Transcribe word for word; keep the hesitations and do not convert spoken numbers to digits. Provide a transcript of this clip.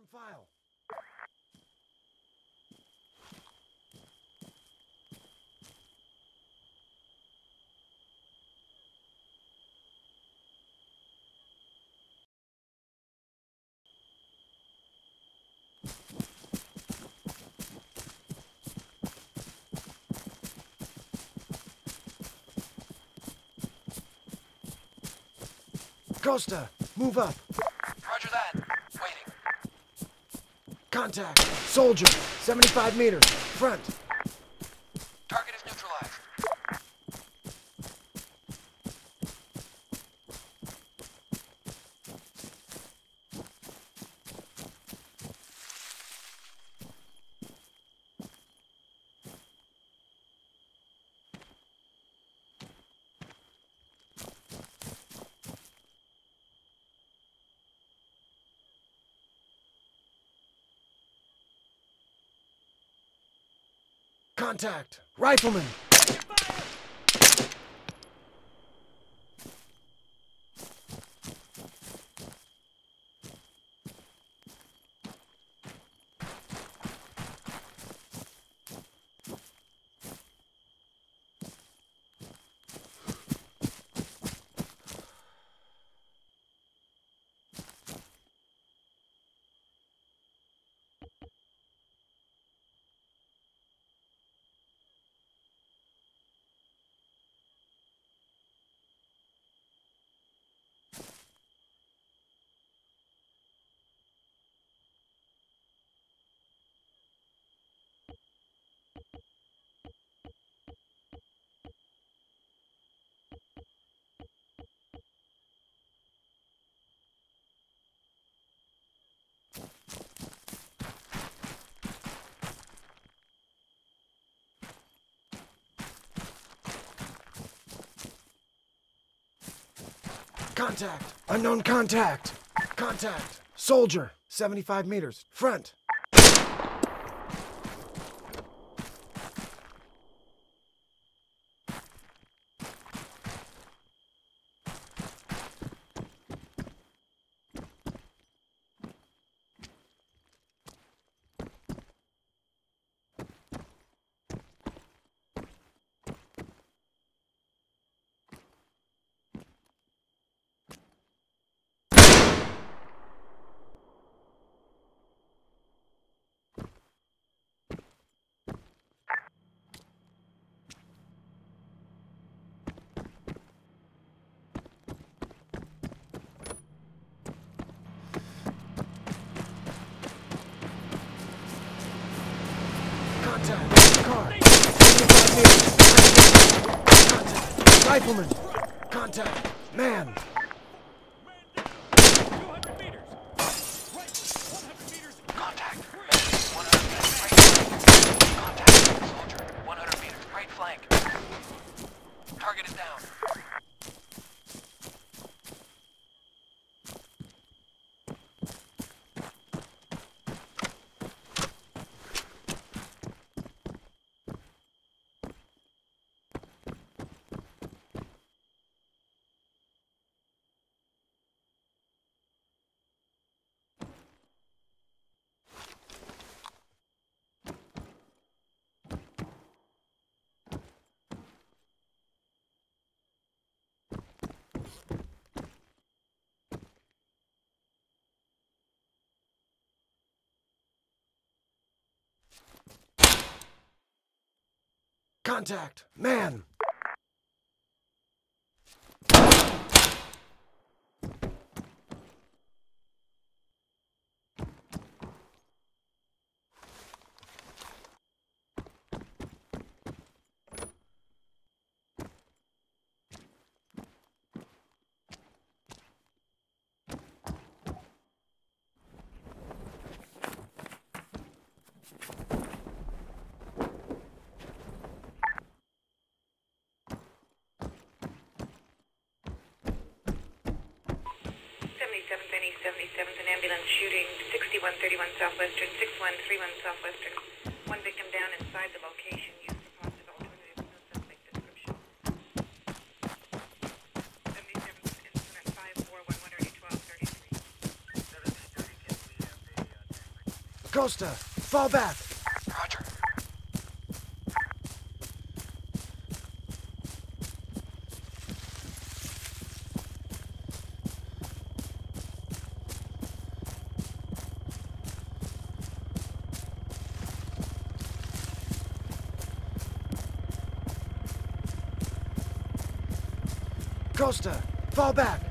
Confirm file. Costa, move up. Roger that. Waiting. Contact. Soldier, seventy-five meters. Front. Target is neutralized. Contact. Rifleman. Contact. Unknown contact. Contact. Soldier, seventy-five meters. Front. Contact. Car. seventy-five meters. Contact. Rifleman. Contact. Man. two hundred meters. Right. one hundred meters. Contact. one hundred meters. Right. Contact. Soldier. one hundred meters. Right flank. Target is down. Contact. Man. seventy-seventh, seventy-seventh, an ambulance shooting sixty-one thirty-one Southwestern, six one three one Southwestern. One victim down inside the location. Use for positive alternative, no suspect description. seventy-seventh instrument five four one one twelve thirty-three. seventeen thirty, can we have a uh, Costa, fall back. Roger. Costa, fall back.